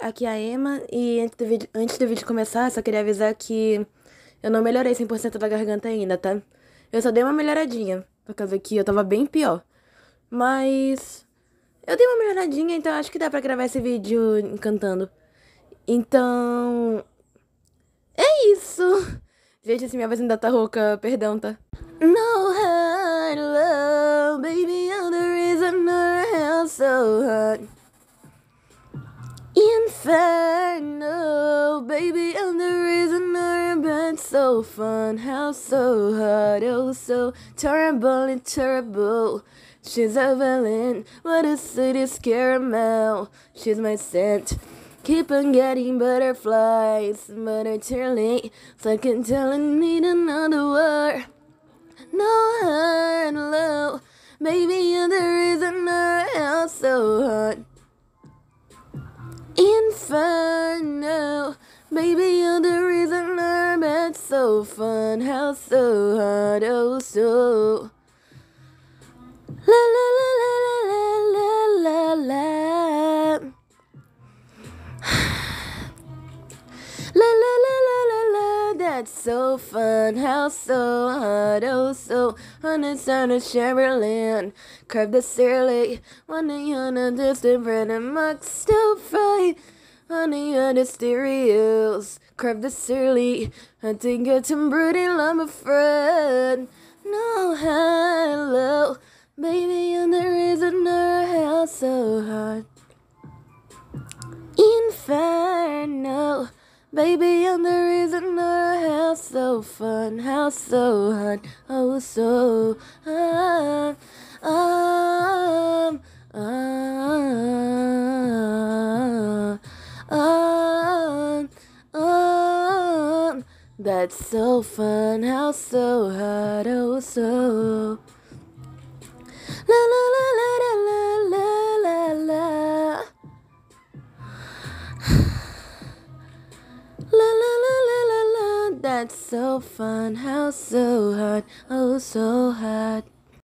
aqui é a Emma e antes do vídeo começar, só queria avisar que eu não melhorei 100% da garganta ainda, tá? Eu só dei uma melhoradinha, por causa que eu tava bem pior. Mas eu dei uma melhoradinha, então acho que dá pra gravar esse vídeo cantando. Então, é isso! Gente, assim, minha voz ainda tá rouca, perdão, tá? No hard love, baby, you're the reason our house so hot. Inferno, baby, I'm the reason our bed's so fun. How so hot, oh so terrible and terrible. She's a villain, what a sweetest caramel. She's my scent. Keep on getting butterflies, but it's too late. It's like I'm telling me another word. No hard low, baby, you're the reason our house so hot. Inferno, baby, you're the reason our bed's so fun. How so hot, oh so. La la la la la la la la. La la la la la la, that's so fun. How so hot, oh so. On the sound of Chamberlain, curb the surly. One of you on a distant bread and muck still fried. On the other stereos, curb the surly. I think it's some brooding love, my friend. No hello, baby, you're the reason our house so hot. Inferno, baby, I'm the reason our house so fun. How so hot, oh so hot. Um, um, that's so fun. How so hot, oh so. La la la la la la la la. La la la la la la, that's so fun, how so hot, oh so hot.